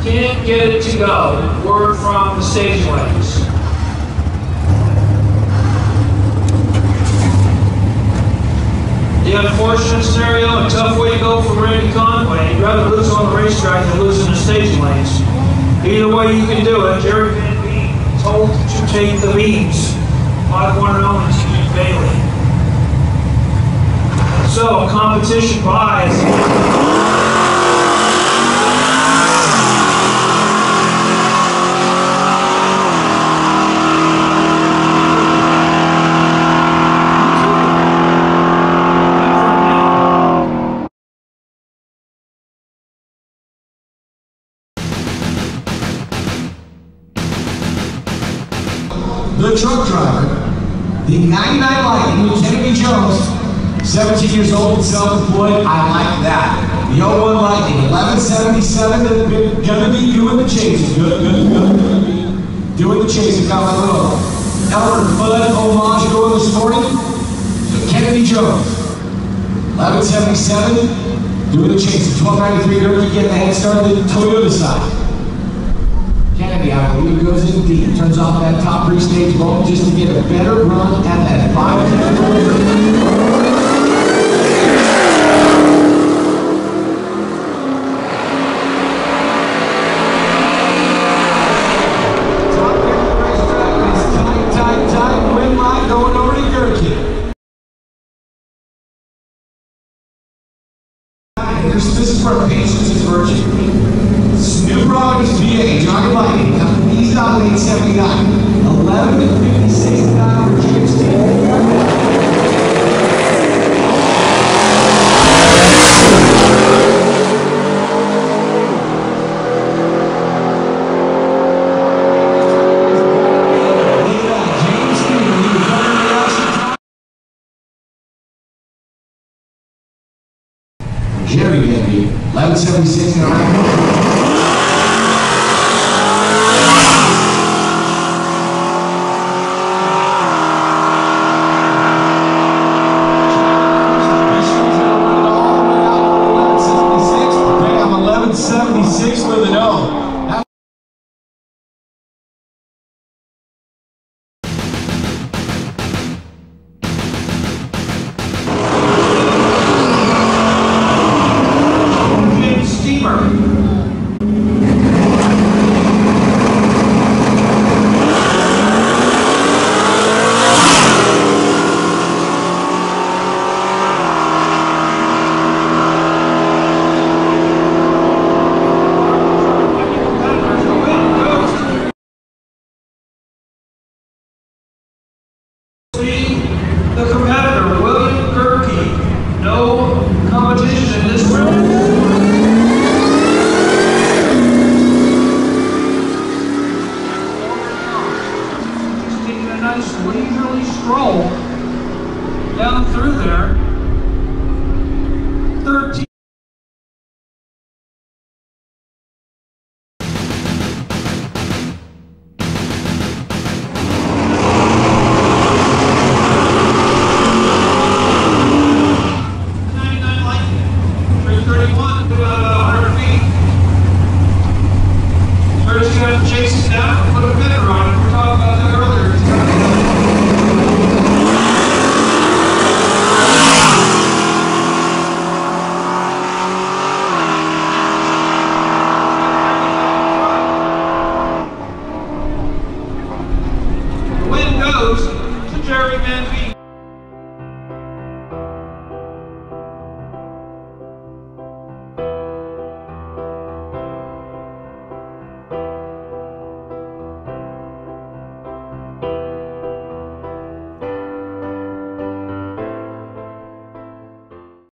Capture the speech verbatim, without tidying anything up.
Can't get it to go. Word from the staging ladies. The unfortunate scenario, a tough way to go for Randy Conway. He'd rather lose on the racetrack than lose in the staging lanes. Either way you can do it. Jerry Van Bean told to take the beams. five one oh and Steve Bailey. So, competition buys. The truck driver, the ninety-nine Lightning with Kennedy Jones, seventeen years old and self-employed. I like that. The oh one Lightning, eleven seventy-seven, gonna be doing the chases. Good, good, good, gonna be doing the chases down the road. Elmer Fudd homage going this morning to Kennedy Jones, eleven seventy-seven, doing the chases. twelve ninety-three Dirty getting the head start on the Toyota side. Kennedy, I believe, goes in deep. Turns off that top three-stage bump just to get a better run at that five ten. This is where patience is virtue. New Providence, V A, Johnny Lightning, he's out at eight seventy-nine. eleven fifty-six down for James T. Jerry Kennedy, eleven seventy-six.